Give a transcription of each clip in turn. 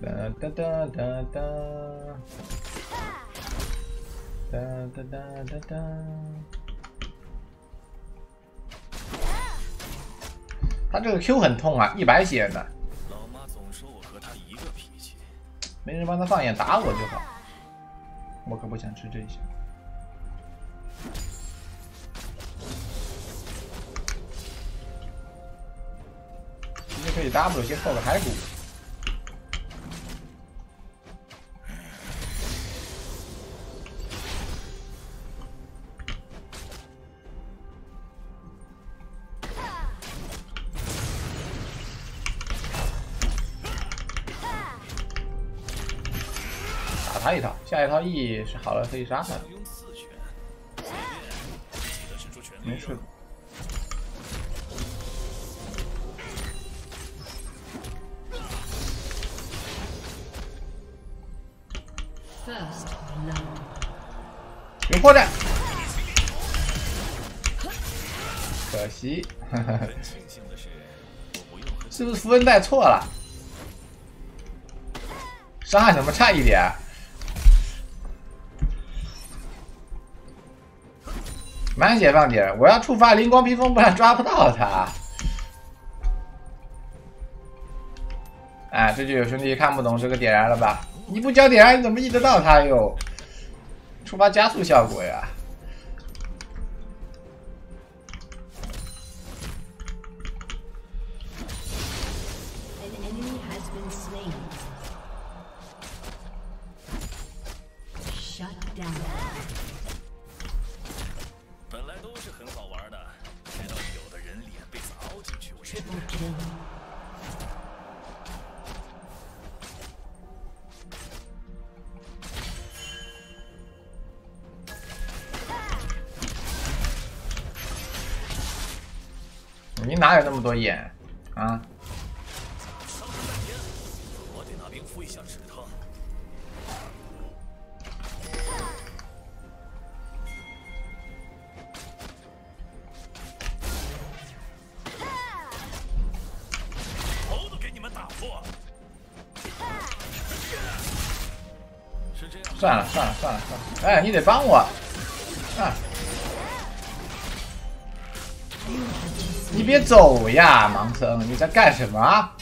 哒哒哒哒哒，哒哒哒哒哒。他这个 Q 很痛啊，100血呢。 老妈总说我和她一个脾气， 没人帮他放眼打我就好。我可不想吃这些。直接可以 W 先破个骸骨。 打他一套，下一套 E 是好了可以杀他。 用4拳，随便，记得使出全力。 没事。没破绽，可惜， 很庆幸的是，我不用和是不是符文带错了？伤害怎么差一点？满血放点，我要触发灵光披风，不然抓不到他。哎，这就有兄弟看不懂这个点燃了吧？你不交点燃，你怎么 E 得到他哟？触发加速效果呀！ 本来都是很好玩的，直到有的人脸被砸凹进去为止。 你哪有那么多眼啊？ 伤了半天，我得拿兵敷一下止疼。头都给你们打破。是这样。 算了，哎，你得帮我啊！你别走呀，盲僧，你在干什么啊？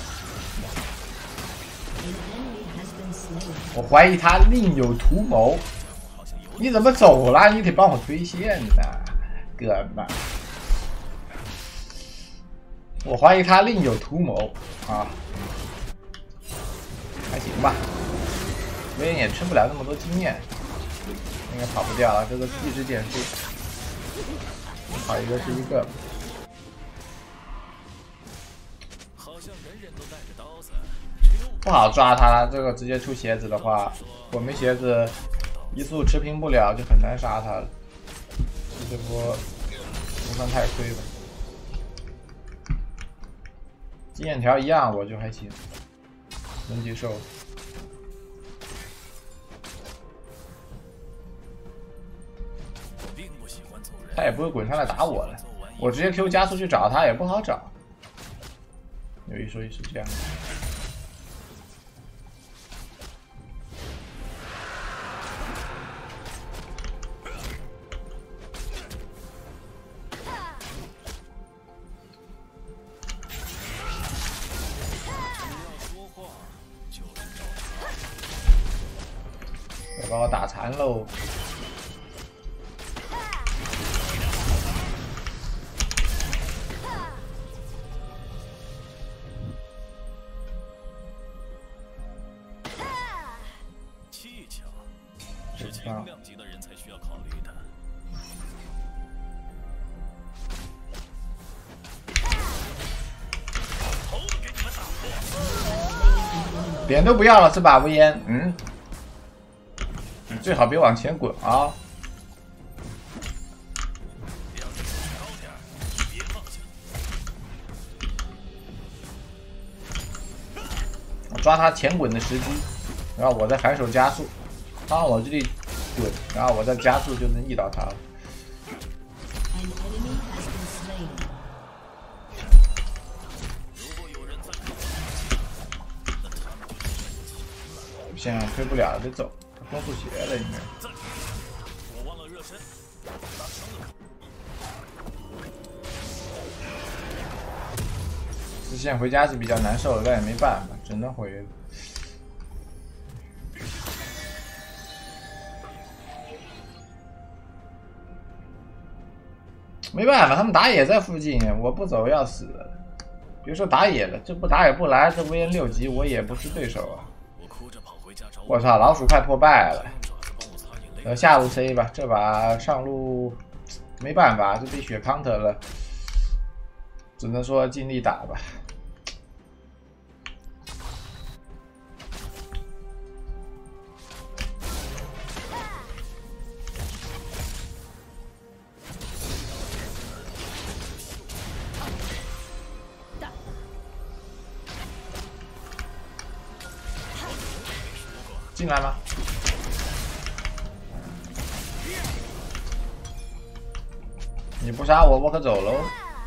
我怀疑他另有图谋。你怎么走了？你得帮我推线呐，哥们。我怀疑他另有图谋啊，还行吧。威廉也吃不了那么多经验，应该跑不掉了。这个一直减速，跑一个是一个。 不好抓他，这个直接出鞋子的话，我没鞋子，移速持平不了，就很难杀他了。这波不算太亏吧。经验条一样，我就还行，能接受。他也不会滚上来打我了，我直接 Q 加速去找他也不好找。有一说一是这样的。 要把我打残喽！ 技巧是轻量级的人才需要考虑的。头都给你们打破！ 点都不要了是吧，无烟？嗯。 你最好别往前滚啊！我抓他前滚的时机，然后我再反手加速，他往我这里滚，然后我再加速就能E到他了。 线推不了，得走。他风速鞋了应该。 我忘了热身，打伤了。 支线回家是比较难受的，但也没办法，只能回。没办法，他们打野在附近，我不走要死了。别说打野了，这不打也不来，这VN 6级我也不是对手啊！我操，老鼠快破败了。下路 C 吧，这把上路没办法，就被血 counter 了，只能说尽力打吧。进来吗？你不杀我，我可走喽！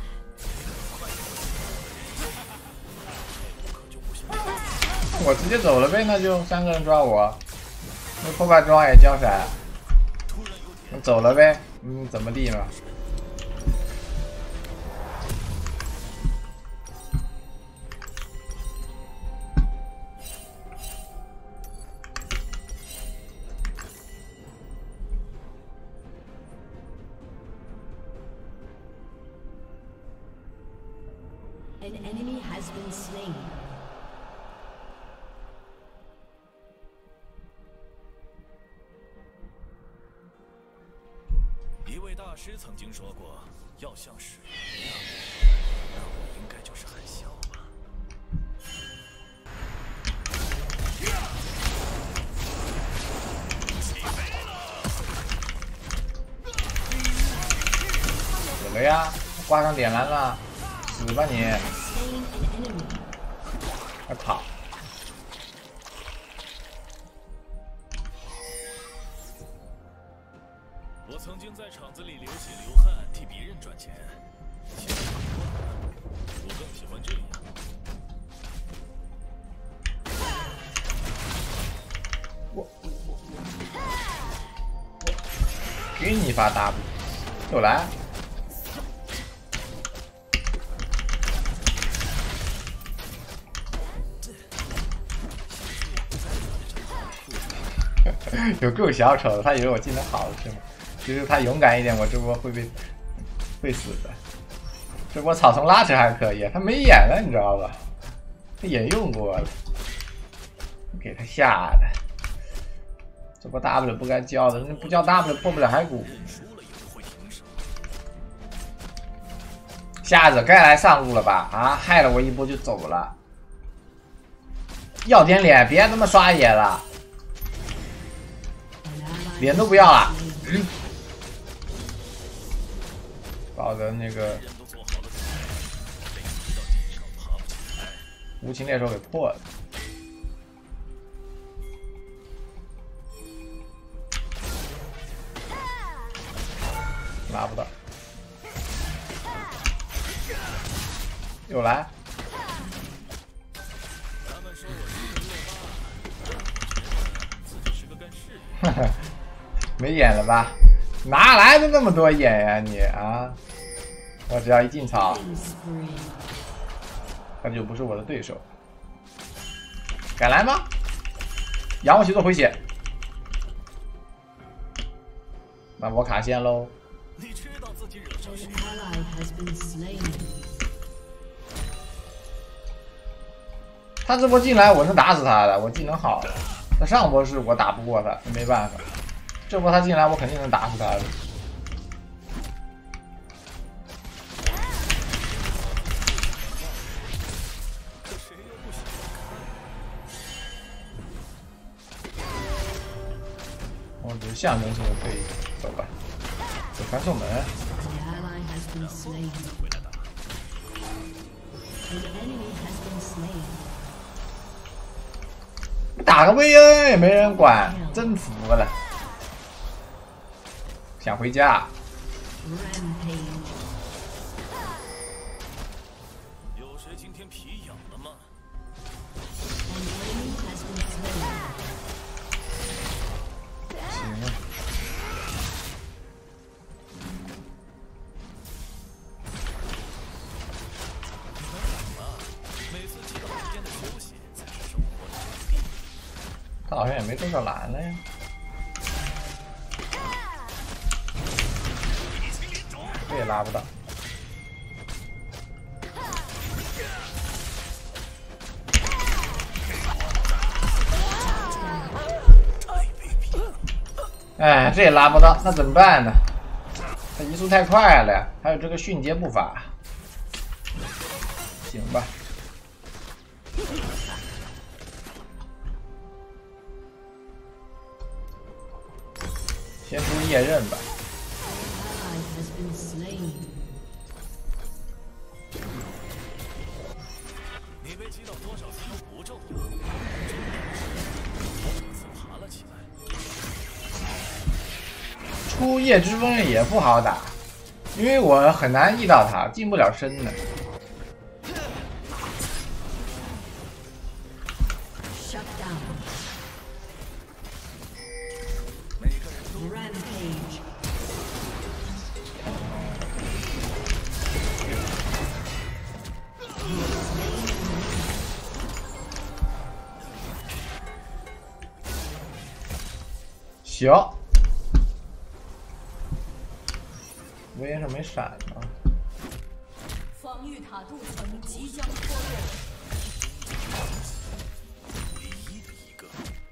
我直接走了呗，那就3个人抓我，那破败装也交闪，我走了呗，怎么地嘛？ An enemy has been slain. 一位大师曾经说过，要像水一样，那我应该就是很小吧。 死了呀！挂上点燃了，死吧你！快跑！ 我曾经在厂子里流血流汗，替别人赚钱。现在我更喜欢这样。 我给你一发 W， 又来。有够小丑的，他以为我技能好了是吗？其实他勇敢一点，我这波会死的。这波草丛拉扯还可以，他没眼了，你知道吧？他眼用过了，给他吓的。这波 W 不该交的，那不交 W 破不了骸骨。瞎子该来上路了吧？啊，害了我一波就走了。要点脸，别他妈刷野了。脸都不要了，把我的那个无情猎手给破了，拿不到，又来，哈哈。没眼了吧？哪来的那么多眼呀你啊！我只要一进草，他就不是我的对手。敢来吗？仰卧起坐回血，那我卡线喽。 你知道自己惹上谁？ 他这波进来，我能打死他的，我技能好。他上波是我打不过他，没办法。这波他进来，我肯定能打死他的。我只是象征性的退一走吧，走传送门。打个 VN 也没人管，真服了。想回家。 有谁今天皮痒了吗？ 他好像也没多少蓝了呀。这也拉不到。哎，这也拉不到，那怎么办呢？他移速太快了呀，还有这个迅捷步伐。行吧。先出夜刃吧。 你被击倒多少次都不重要，自爬了起来。 出夜之风也不好打，因为我很难遇到他，进不了身的。行，为什么没闪呢？ 防御塔镀层即将脱落。 唯一的一个。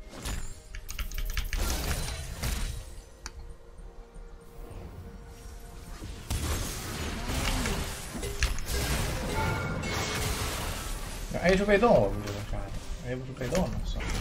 那 A 是被动，我们就能杀的 ；A 不是被动的，算了。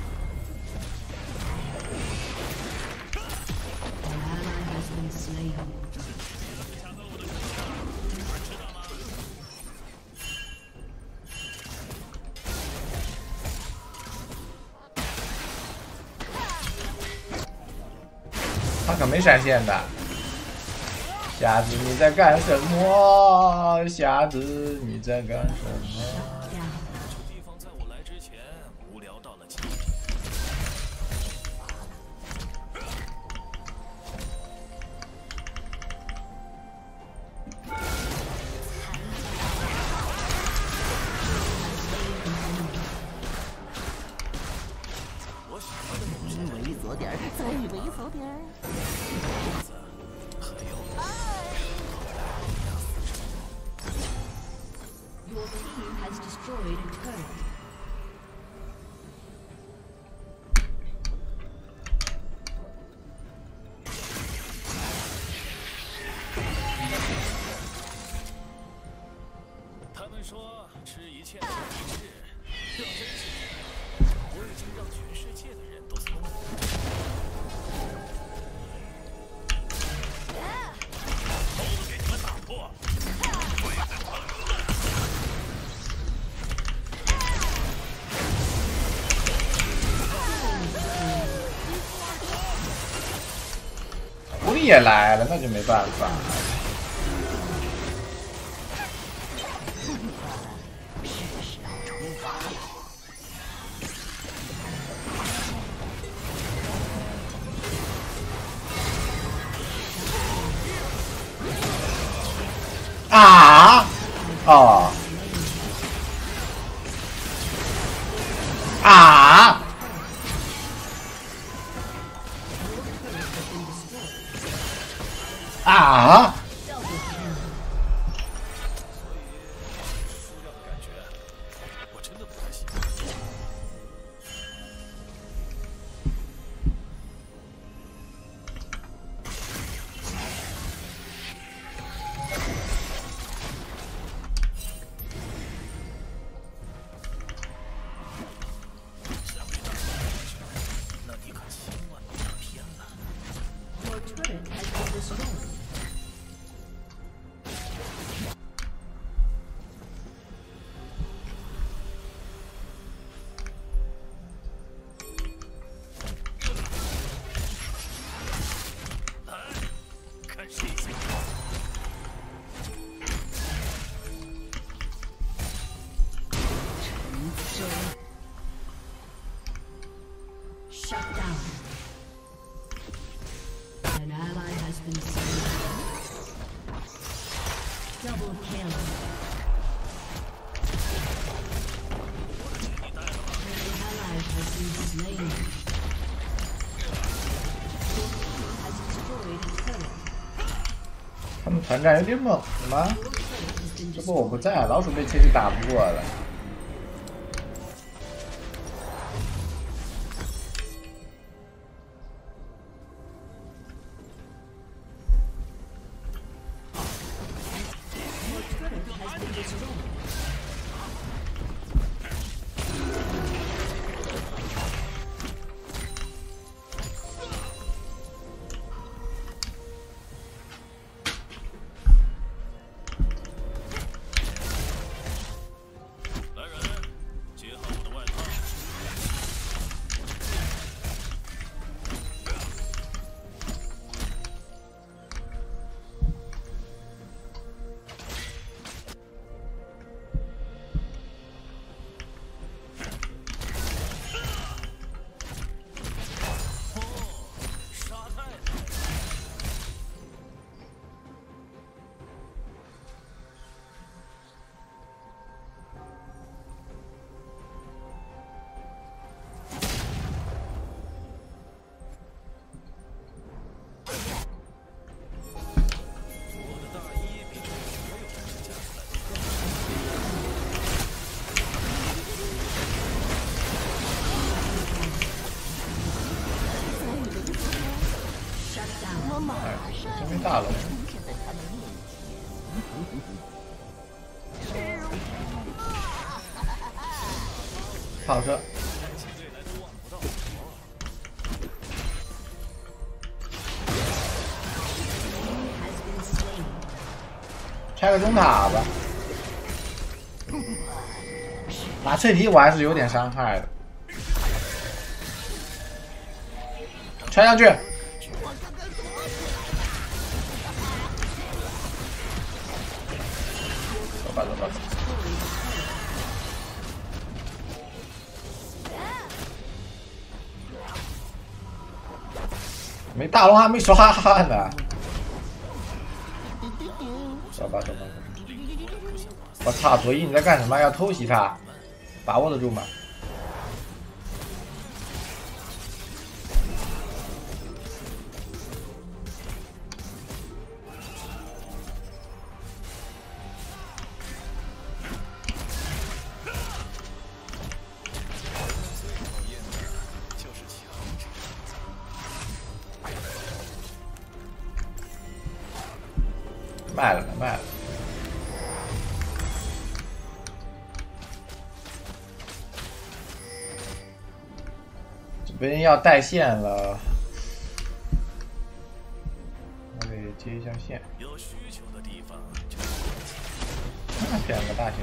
他可没闪现的，瞎子你在干什么？瞎子你在干什么？ 这地方在我来之前无聊到了极点。我喜欢的东西猥琐点儿，再猥琐点儿。 Your team has destroyed a turret. 他们说吃一堑长一智，这真是。我已经让全世界的人都聪明了。头都给你们打破！ 狐狸也来了，那就没办法。啊！哦！啊！啊！ 输掉的感觉，我真的不太喜欢。那你可千万别偏了。 Your turret has been destroyed. 看谁先。 Shut down. An ally has been slain. Double kill. An ally has 他们团战有点猛吗？这不我不在，老鼠被切就打不过了。真没大龙。跑车。拆个中塔吧。打脆皮我还是有点伤害的。拆上去。走吧，走吧。没大龙还没刷呢。走吧，走吧。我操，左一你在干什么？要偷袭他？把握得住吗？卖了，卖了。这边要带线了，我得接一下线。 有需求的地方， 选个大线。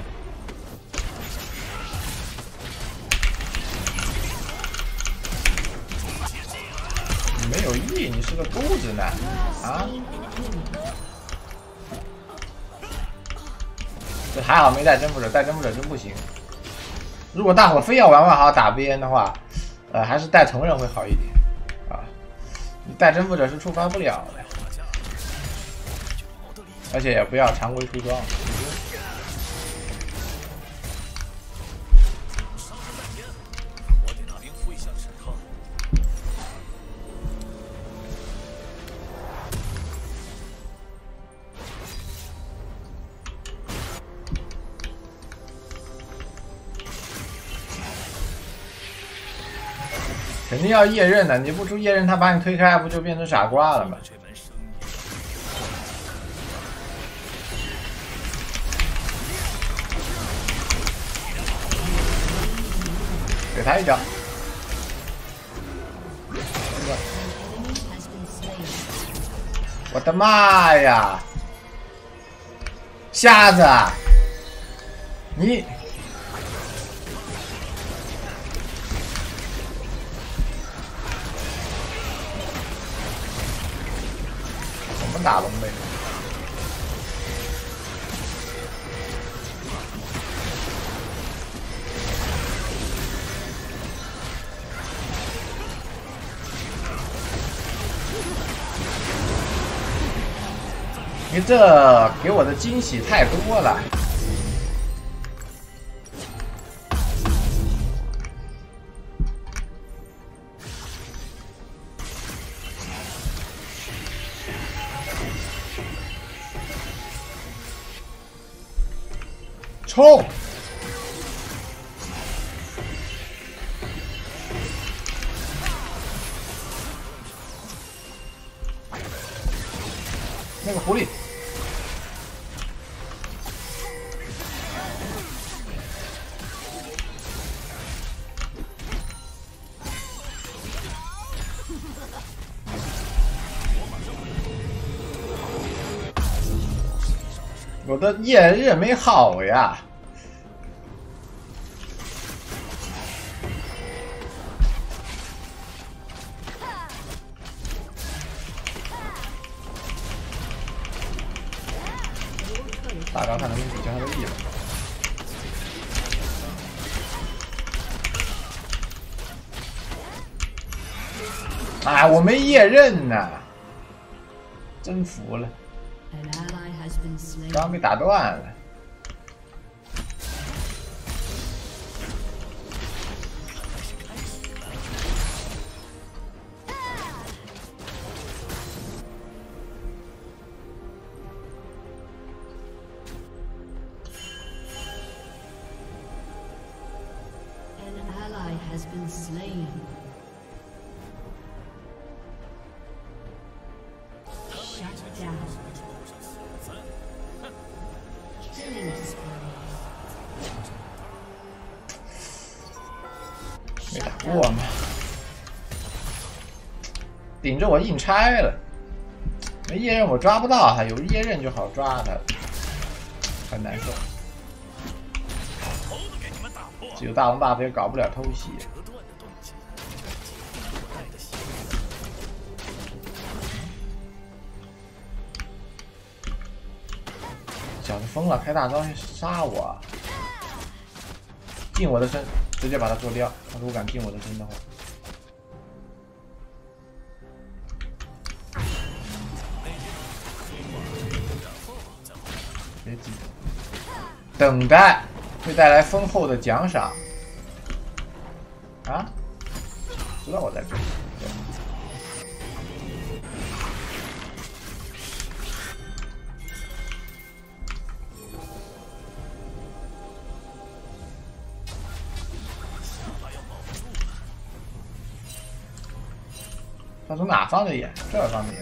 你没有意，你是个钩子呢，啊？这还好没带征服者，带征服者真不行。如果大伙非要玩好打 VN 的话，还是带同人会好一点啊。你带征服者是触发不了的，而且也不要常规出装。肯定要夜刃的，你不出夜刃，他把你推开，不就变成傻瓜了吗？给他一脚！我的妈呀！瞎子，你！打龙呗！你这给我的惊喜太多了。 冲！那个狐狸。 我的夜刃没好呀！大招看能不能抵消他的力了。啊，我没夜刃呐，真服了。 刚被打断了。没打过吗？顶着我硬拆了，没夜刃我抓不到他，有夜刃就好抓他，很难受。只有大龙 buff 也搞不了偷袭。小子疯了，开大招杀我！近我的身，直接把他做掉。他如果敢近我的身的话，别急，等待会带来丰厚的奖赏。啊？知道我在这里。 他从哪放的眼？这儿放的眼。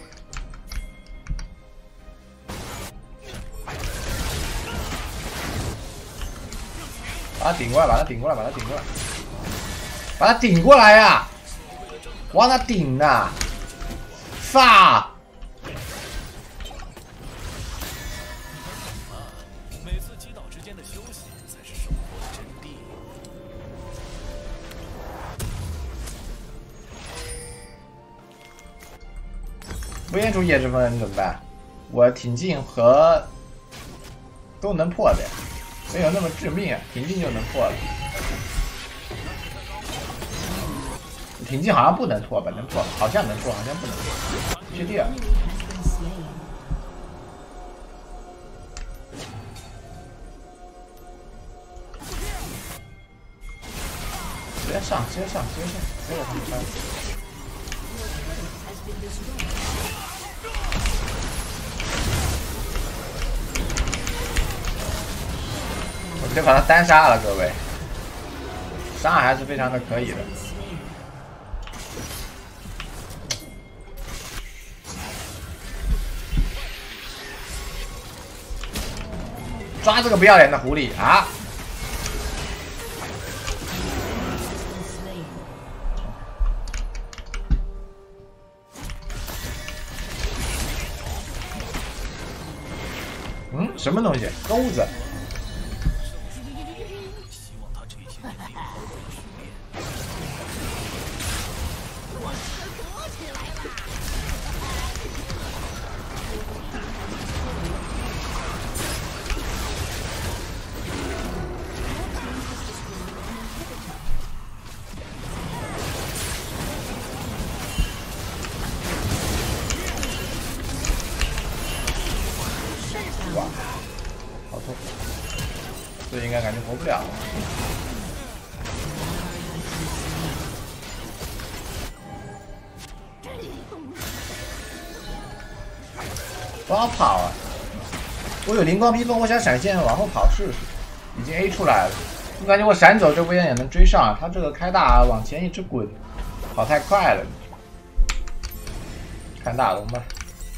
把他顶过来，把他顶过来，把他顶过来，把他顶过来呀！往哪顶呢？发！ 每次击倒之间的休息才是生活的真谛。 不演出夜之风怎么办？我挺进和都能破的，没有那么致命啊，挺进就能破了。挺进好像不能破吧？能破，好像能破，好像不能破。不确定。直接上，直接上，直接上，直接给他们翻。 我直接把他单杀了，各位，伤害还是非常的可以的。抓这个不要脸的狐狸啊！嗯，什么东西？钩子。 哇，好痛！这应该感觉活不了了。不要跑啊！我有灵光披风，我想闪现往后跑试试。 已经 A 出来了。我感觉我闪走，这威严也能追上。他这个开大往前一直滚，跑太快了。看大龙吧。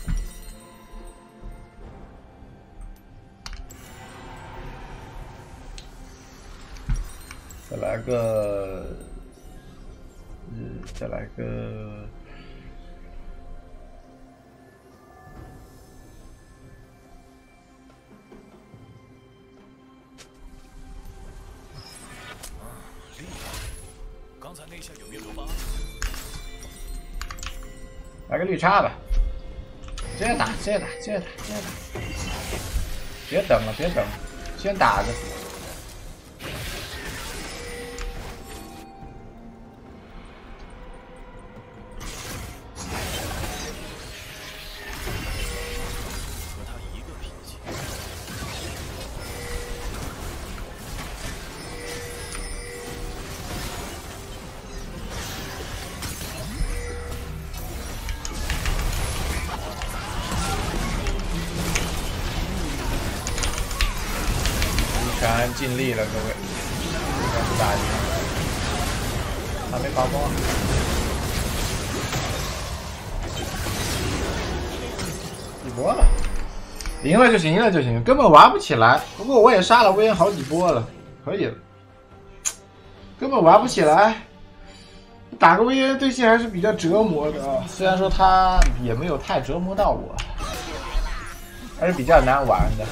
再来个，再来个。 刚才那下有没有留疤？ 来个绿叉吧，直接打，直接打，直接打，直接打，别等了，别等了，先打着。 和他一个脾气。 全尽力了，各位，应该是打赢了，还没发光，一波了，赢了就行，赢了就行，根本玩不起来。不过我也杀了威严好几波了，可以了，根本玩不起来。打个威严对线还是比较折磨的啊，虽然说他也没有太折磨到我，还是比较难玩的。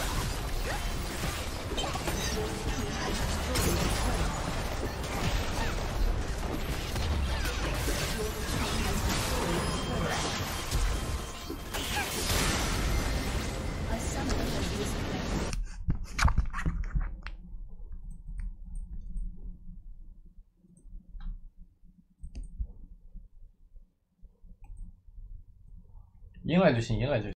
赢了就行，赢了就行。